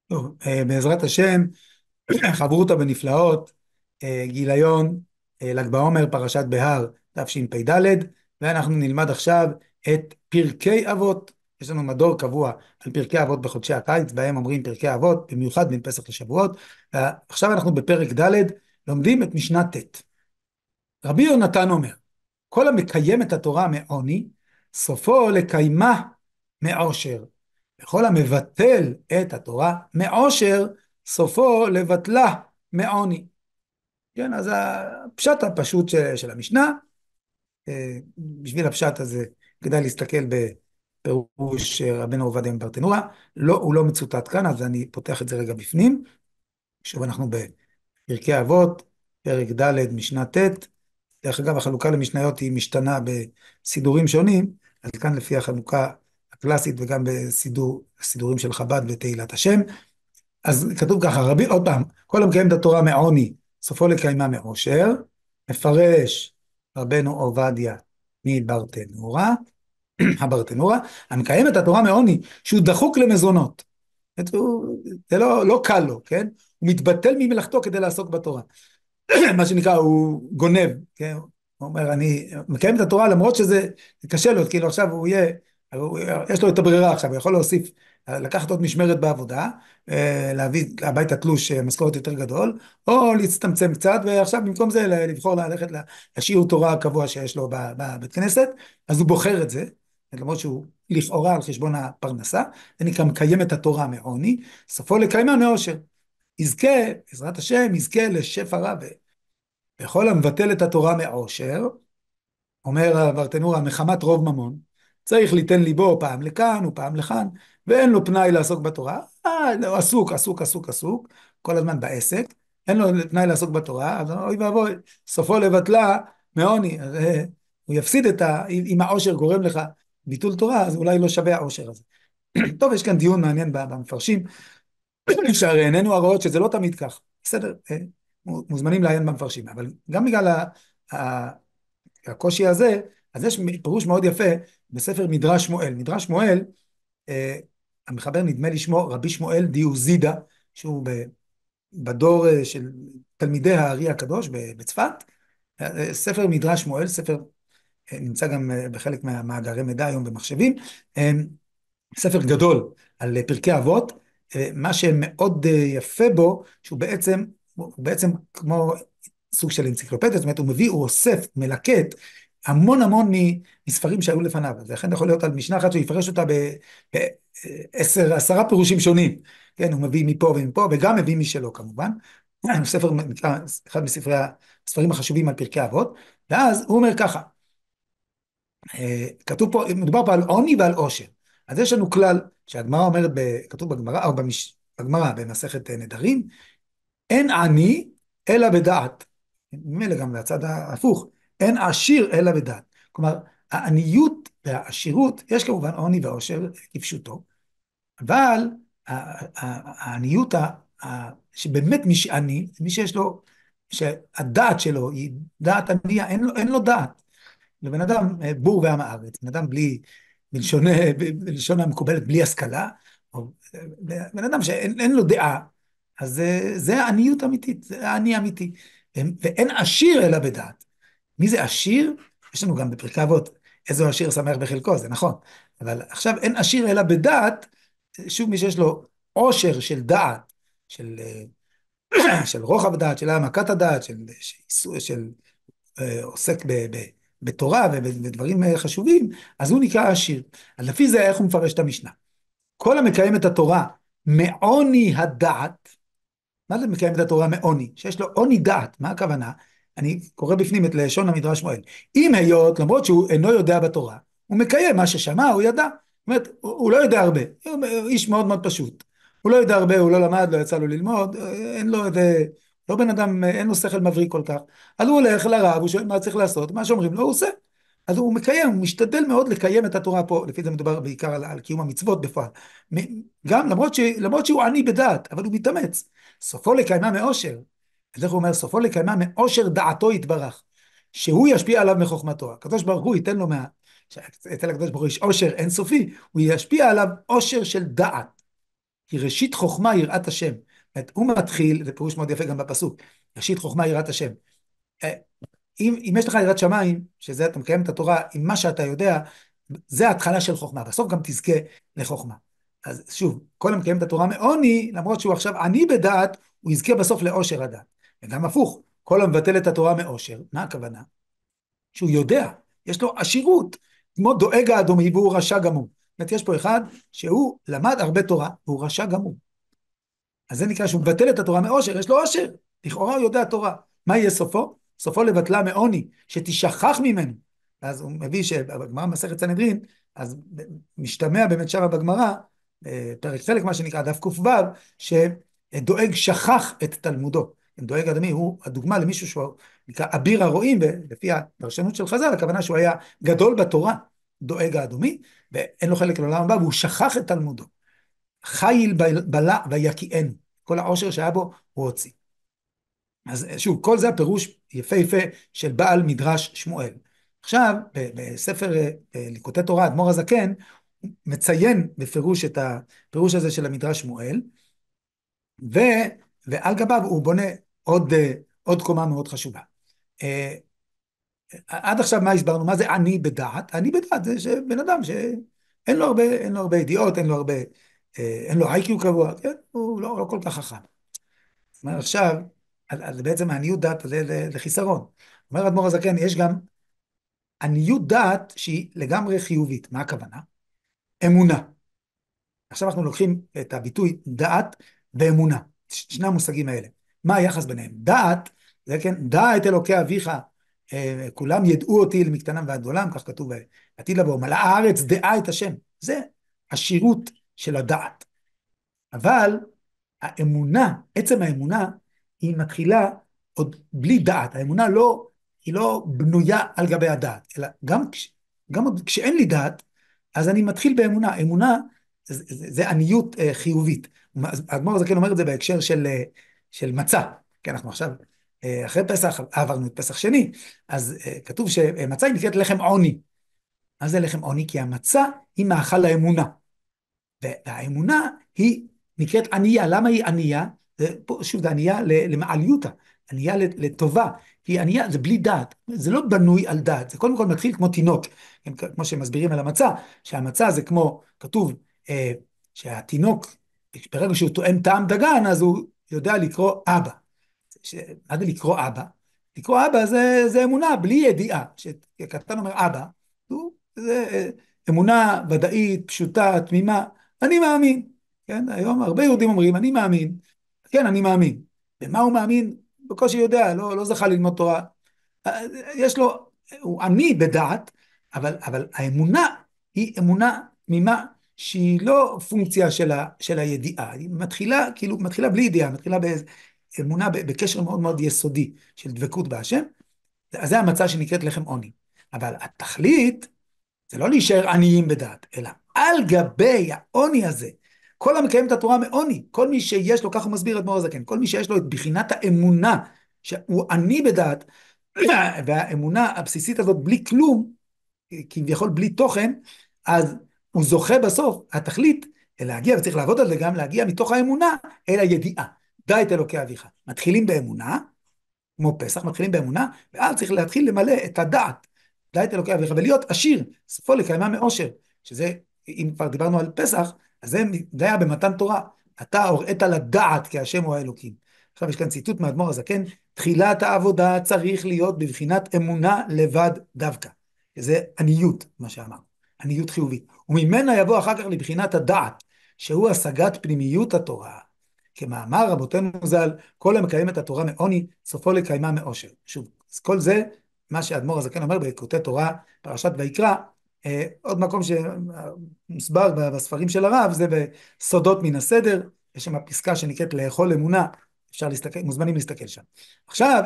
טוב, בעזרת השם, חברותא בנפלאות, גיליון, ל"ג בעומר, פרשת בהר, תשפ"ד, ואנחנו נלמד עכשיו את פרקי אבות. יש לנו מדור קבוע על פרקי אבות בחודשי הקיץ, בהם אומרים פרקי אבות, במיוחד בין פסח לשבועות. עכשיו אנחנו בפרק ד', לומדים את משנה ט'. רבי יונתן אומר, כל המקיים את התורה מעוני, סופו לקיימה מעושר. וכל המבטל את התורה מעושר, סופו לבטלה מעוני. כן, אז הפשט הפשוט של המשנה, בשביל הפשט הזה כדאי להסתכל בפירוש רבנו עובדיה מברטנורא, לא, הוא לא מצוטט כאן, אז אני פותח את זה רגע בפנים. שוב אנחנו בפרקי אבות, פרק ד' משנה ט'. דרך אגב, החלוקה למשניות היא משתנה בסידורים שונים, אז כאן לפי החלוקה הקלאסית וגם בסידורים של חב"ד ותהילת השם. אז כתוב ככה, עוד פעם, כל המקיים את התורה מעוני, סופו לקיימה מעושר, מפרש רבנו עובדיה מברטנורא, הברטנורא, המקיים את התורה מעוני, שהוא דחוק למזונות. זה לא קל לו, כן? הוא מתבטל ממלאכתו כדי לעסוק בתורה. מה שנקרא, הוא גונב, כן? הוא אומר, אני מקיים את התורה למרות שזה קשה לו, כאילו עכשיו יש לו את הברירה עכשיו, הוא יכול להוסיף, לקחת עוד משמרת בעבודה, להביא הביתה תלוש משכורת יותר גדול, או להצטמצם קצת, ועכשיו במקום זה לבחור ללכת לשיעור תורה הקבוע שיש לו בבית כנסת, אז הוא בוחר את זה, למרות שהוא לכאורה על חשבון הפרנסה, זה נקרא מקיים את התורה מעוני, סופו לקיימה מעושר. יזכה, בעזרת השם, יזכה לשפע רב. וכל המבטל את התורה מעושר, אומר הברטנורא, מחמת רוב ממון, צריך ליתן ליבו פעם לכאן ופעם לכאן, ואין לו פנאי לעסוק בתורה, הוא עסוק, עסוק, עסוק, עסוק, כל הזמן בעסק, אין לו פנאי לעסוק בתורה, אז אוי ואבוי, סופו לבטלה מעוני, אז הוא יפסיד אם העושר גורם לך ביטול תורה, אז אולי לא שווה העושר הזה. טוב, יש כאן דיון מעניין במפרשים, שהרי עינינו הרואות שזה לא תמיד כך, בסדר, מוזמנים לעיין במפרשים, אבל גם בגלל הקושי הזה, אז יש פירוש מאוד יפה בספר מדרש שמואל. מדרש שמואל, המחבר נדמה לי שמו רבי שמואל דיוזידה, שהוא בדור של תלמידי הארי הקדוש בצפת. ספר מדרש שמואל, ספר נמצא גם בחלק מהמאגרי מידע היום במחשבים, ספר גדול על פרקי אבות. מה שמאוד יפה בו, שהוא בעצם כמו סוג של אנציקלופדיה, זאת אומרת, הוא אוסף, מלקט, המון מספרים שהיו לפניו. אז לכן יכול להיות על משנה אחת שהוא יפרש אותה ב10 פירושים שונים. כן, הוא מביא מפה ומפה, וגם מביא משלו כמובן. ספר, אחד מספרי הספרים החשובים על פרקי אבות, ואז הוא אומר ככה, כתוב פה, מדובר פה על עוני ועל עושר. אז יש לנו כלל שהגמרא אומרת, כתוב בגמרא, או בגמרא במסכת נדרים, אין עני אלא בדעת. ממילא גם מהצד ההפוך, אין עשיר אלא בדעת. כלומר, העניות והעשירות, יש כמובן עוני ועושר כפשוטו, אבל העניות שבאמת מי שעני, מי שיש לו, שהדעת שלו היא דעת ענייה, אין לו דעת. לבן אדם בור ועם הארץ, בן אדם בלשון המקובלת, בלי השכלה, או בן אדם שאין לו דעה, אז זה העניות אמיתית, זה העני אמיתי. ואין עשיר אלא בדעת. מי זה עשיר? יש לנו גם בפרקי אבות, איזו עשיר שמח בחלקו, זה נכון. אבל עכשיו אין עשיר אלא בדעת, שוב מי שיש לו עושר של דעת, של רוחב דעת, של העמקת הדעת, של עוסק בתורה ובדברים חשובים, אז הוא נקרא עשיר. אז לפי זה איך הוא מפרש את המשנה? כל המקיים את התורה מעוני הדעת, מה זה מקיים את התורה מעוני? שיש לו עוני דעת, מה הכוונה? אני קורא בפנים את לשון המדרש שמואל. אם היות, למרות שהוא אינו יודע בתורה, הוא מקיים מה ששמע, הוא ידע. זאת אומרת, הוא לא יודע הרבה, הוא איש מאוד מאוד פשוט. הוא לא יודע הרבה, הוא לא למד, לא יצא לו ללמוד, אין לו איזה, לא בן אדם, אין לו שכל מבריק כל כך. אז הוא הולך לרב, הוא שואל מה צריך לעשות, מה שאומרים לו, הוא עושה. אז הוא מקיים, הוא משתדל מאוד לקיים את התורה פה, לפי זה מדובר בעיקר על קיום המצוות בפועל. גם למרות שהוא עני בדעת, אבל הוא מתאמץ. סופו לקיימה מאושר. אז איך הוא אומר? סופו לקיימה מאושר דעתו יתברך. שהוא ישפיע עליו מחוכמתו. הקדוש ברוך הוא ייתן לו אצל הקדוש ברוך הוא יש עושר אינסופי, הוא ישפיע עליו עושר של דעת. היא ראשית חוכמה יראת השם. זאת אומרת, הוא מתחיל, זה פירוש מאוד יפה גם בפסוק, ראשית חוכמה יראת השם. אה, אם יש לך יראת שמיים, שזה אתה מקיים את התורה עם מה שאתה יודע, זה ההתחלה של חוכמה, בסוף גם תזכה לחוכמה. אז שוב, כל המקיים את התורה מעוני, למרות שהוא עכשיו עני בדעת, הוא יזכה בסוף לאושר הדעת. וגם הפוך, כל המבטל את התורה מאושר, מה הכוונה? שהוא יודע, יש לו עשירות, כמו דואג האדומי והוא רשע גמור. זאת אומרת, יש פה אחד שהוא למד הרבה תורה, והוא רשע גמור. אז זה נקרא שהוא מבטל את התורה מאושר, יש לו אושר, לכאורה הוא יודע תורה. מה יהיה סופו? סופו לבטלה מעוני, שתשכח ממנו. אז הוא מביא שבגמרא מסכת סנהדרין, אז משתמע באמת שמה בגמרא, פרק חלק מה שנקרא דף ק"ו, שדואג שכח את תלמודו. דואג אדמי הוא הדוגמה למישהו שהוא נקרא אביר הרועים, ולפי הפרשנות של חז"ל, הכוונה שהוא היה גדול בתורה, דואג האדומי, ואין לו חלק לעולם הבא, והוא שכח את תלמודו. חיל בלע ויקיענו, כל העושר שהיה בו הוא הוציא. אז שוב, כל זה הפירוש יפה של בעל מדרש שמואל. עכשיו, בספר ליקוטי תורה, אדמו"ר הזקן, מציין בפירוש את הפירוש הזה של המדרש שמואל, ו, ועל גביו הוא בונה עוד קומה מאוד חשובה. עד עכשיו מה הסברנו? מה זה עני בדעת? עני בדעת זה שבן אדם שאין לו הרבה ידיעות, אין לו איי-קיו קבוע, כן? הוא לא כל כך חכם. זאת אומרת, עכשיו, אז בעצם העניות דעת זה לחיסרון. אומר אדמו"ר הזקן, יש גם עניות דעת שהיא לגמרי חיובית. מה הכוונה? אמונה. עכשיו אנחנו לוקחים את הביטוי דעת ואמונה, שני המושגים האלה. מה היחס ביניהם? דעת, זה כן, דע את אלוקי אביך, כולם ידעו אותי למקטנם ועד גדולם, כך כתוב בעתיד לבוא, מלאה הארץ דעה את השם. זה השירות של הדעת. אבל האמונה, עצם האמונה, היא מתחילה עוד בלי דעת. האמונה היא לא בנויה על גבי הדעת, אלא גם עוד כשאין לי דעת, אז אני מתחיל באמונה. אמונה זה עניות חיובית. האדמו"ר הזקן אומר את זה בהקשר של מצה. כי אנחנו עכשיו, אחרי פסח, עברנו את פסח שני, אז כתוב שמצה היא נקראת לחם עוני. מה זה לחם עוני? כי המצה היא מאכל האמונה. והאמונה היא נקראת ענייה. למה היא ענייה? שוב, זה ענייה למעליותה, ענייה לטובה. היא ענייה, זה בלי דעת, זה לא בנוי על דעת, זה קודם כל מתחיל כמו תינוק, כמו שמסבירים על המצה, שהמצה זה כמו, כתוב, שהתינוק, ברגע שהוא תואם טעם דגן, אז הוא יודע לקרוא אבא. מה זה לקרוא אבא? לקרוא אבא זה אמונה, בלי ידיעה. כשקטן אומר אבא, זה אמונה ודאית, פשוטה, תמימה, אני מאמין. כן, היום הרבה יהודים אומרים, אני מאמין. כן, אני מאמין. במה הוא מאמין? בקושי יודע, לא זכה ללמוד תורה. יש לו, הוא עני בדעת, אבל האמונה היא אמונה תמימה, שהיא לא פונקציה של הידיעה. היא מתחילה בלי ידיעה, מתחילה באמונה, בקשר מאוד מאוד יסודי של דבקות בהשם. אז זה המצע שנקראת לחם עוני. אבל התכלית, זה לא להישאר עניים בדעת, אלא על גבי העוני הזה, כל המקיים את התורה מעוני, כל מי שיש לו, כך הוא מסביר אדמו"ר הזקן, כל מי שיש לו את בחינת האמונה, שהוא עני בדעת, והאמונה הבסיסית הזאת בלי כלום, כביכול בלי תוכן, אז הוא זוכה בסוף, התכלית, להגיע, וצריך לעבוד על זה גם, להגיע מתוך האמונה אל הידיעה. דע את אלוקי אביך. מתחילים באמונה, כמו פסח, מתחילים באמונה, ואז צריך להתחיל למלא את הדעת. דע את אלוקי אביך, ולהיות עשיר, סופו לקיימה מאושר, שזה, אם כבר דיברנו על פסח, אז זה היה במתן תורה, אתה הוראת לדעת כי השם הוא האלוקים. עכשיו יש כאן ציטוט מאדמו"ר הזקן, תחילת העבודה צריך להיות בבחינת אמונה לבד דווקא, שזה עניות, מה שאמר, עניות חיובית, וממנה יבוא אחר כך לבחינת הדעת, שהוא השגת פנימיות התורה, כמאמר רבותינו ז"ל, כל המקיים את התורה מעוני, סופו לקיימה מאושר. שוב, אז כל זה, מה שאדמו"ר הזקן אומר בליקוטי תורה, פרשת ויקרא, עוד מקום שמוסבר בספרים של הרב, זה בסודות מן הסדר, יש שם פסקה שנקראת לאכול אמונה, אפשר להסתכל, מוזמנים להסתכל שם. עכשיו,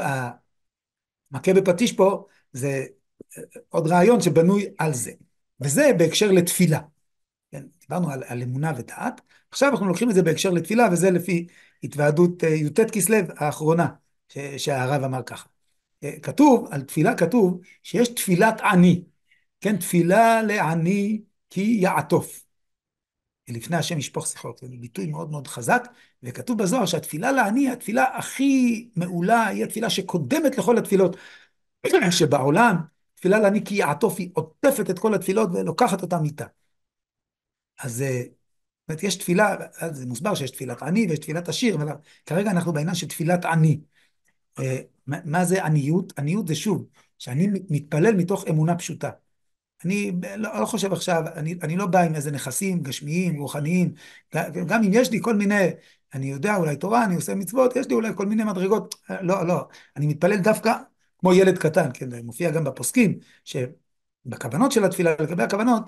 המכה בפטיש פה, זה עוד רעיון שבנוי על זה, וזה בהקשר לתפילה. כן, דיברנו על אמונה ודעת, עכשיו אנחנו לוקחים את זה בהקשר לתפילה, וזה לפי התוועדות י"ט כסלו האחרונה, שהרב אמר ככה. כתוב, על תפילה כתוב, שיש תפילת עני, כן, תפילה לעני כי יעטוף. ולפני השם ישפוך שיחות. זה ביטוי מאוד מאוד חזק, וכתוב בזוהר שהתפילה לעני היא התפילה הכי מעולה, היא התפילה שקודמת לכל התפילות שבעולם. תפילה לעני כי יעטוף, היא עוטפת את כל התפילות ולוקחת אותם איתה. אז זאת אומרת, יש תפילה, אז זה מוסבר שיש תפילת עני ויש תפילת עשיר, אבל כרגע אנחנו בעניין של תפילת עני. מה זה עניות? עניות זה שוב, שאני מתפלל מתוך אמונה פשוטה. אני לא חושב עכשיו, אני לא בא עם איזה נכסים גשמיים, רוחניים, גם אם יש לי כל מיני, אני יודע אולי תורה, אני עושה מצוות, יש לי אולי כל מיני מדרגות, לא, לא, אני מתפלל דווקא כמו ילד קטן, כן, זה מופיע גם בפוסקים, שבכוונות של התפילה, לגבי הכוונות,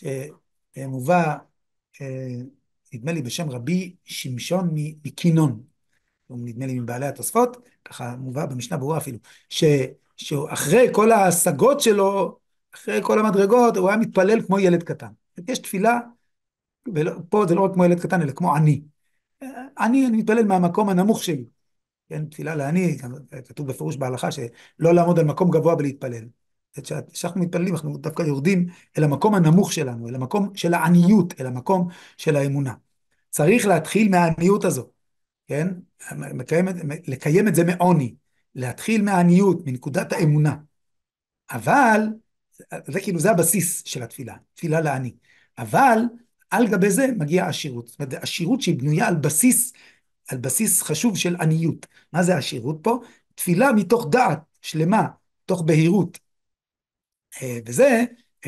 שמובא, נדמה לי בשם רבי שמשון מקינון, הוא נדמה לי מבעלי התוספות, ככה מובא במשנה ברורה אפילו, שאחרי כל ההשגות שלו, אחרי כל המדרגות, הוא היה מתפלל כמו ילד קטן. יש תפילה, ופה זה לא רק כמו ילד קטן, אלא כמו עני. אני מתפלל מהמקום הנמוך שלי. כן, תפילה לעני, כתוב בפירוש בהלכה, שלא לעמוד על מקום גבוה ולהתפלל. כשאנחנו מתפללים, אנחנו דווקא יורדים אל המקום הנמוך שלנו, אל המקום של העניות, אל המקום של האמונה. צריך להתחיל מהעניות הזו. כן? לקיים את זה מעוני, להתחיל מהעניות, מנקודת האמונה. אבל, זה כאילו, זה הבסיס של התפילה, תפילה לעני. אבל, על גבי זה מגיעה עשירות. זאת אומרת, עשירות שהיא בנויה על בסיס חשוב של עניות. מה זה עשירות פה? תפילה מתוך דעת שלמה, תוך בהירות. וזה,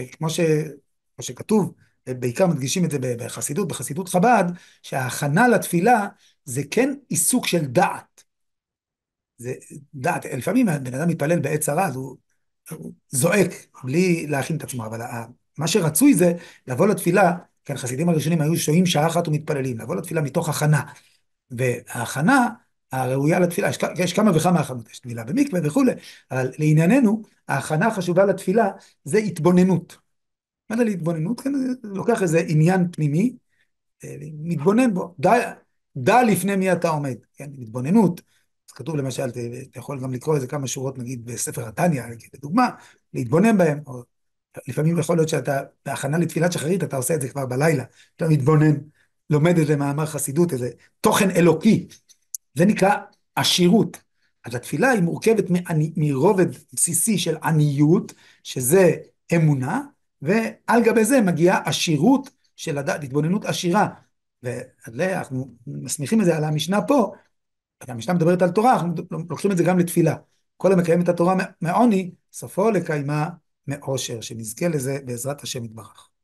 כמו שכתוב, בעיקר מדגישים את זה בחסידות חב"ד, שההכנה לתפילה זה כן עיסוק של דעת. זה דעת, לפעמים בן אדם מתפלל בעת צרה, אז הוא זועק בלי להכין את עצמו, אבל מה שרצוי זה לבוא לתפילה, כן, חסידים הראשונים היו שוהים שעה אחת ומתפללים, לבוא לתפילה מתוך הכנה, וההכנה הראויה לתפילה, יש כמה וכמה הכנות, יש תפילה במקווה וכו', אבל לענייננו, ההכנה החשובה לתפילה זה התבוננות. מה זה להתבוננות? כן, לוקח איזה עניין פנימי, מתבונן בו, דע לפני מי אתה עומד, כן, מתבוננות. אז כתוב למשל, אתה יכול גם לקרוא איזה כמה שורות, נגיד בספר התניא, לדוגמה, להתבונן בהם, או לפעמים יכול להיות שאתה, בהכנה לתפילת שחרית, אתה עושה את זה כבר בלילה, אתה מתבונן, לומד איזה מאמר חסידות, איזה תוכן אלוקי, זה נקרא עשירות. אז התפילה היא מורכבת מרובד בסיסי של עניות, שזה אמונה, ועל גבי זה מגיעה עשירות של הדעת, התבוננות עשירה. ואנחנו מסמיכים את זה על המשנה פה, המשנה מדברת על תורה, אנחנו לוקחים את זה גם לתפילה. כל המקיים את התורה מעוני, סופו לקיימה מאושר, שנזכה לזה בעזרת השם יתברך.